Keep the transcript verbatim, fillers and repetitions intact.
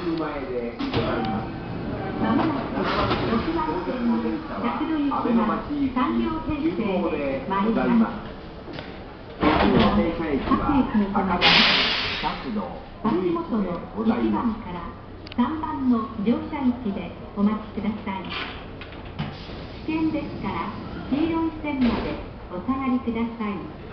空前でございます。 まもなくろくばん線の百度行きがさん両編成で参ります。 停車駅は赤田、学童、 足元のいちばんからさんばんの乗車位置でお待ちください。危険ですから黄色い線までお下がりください。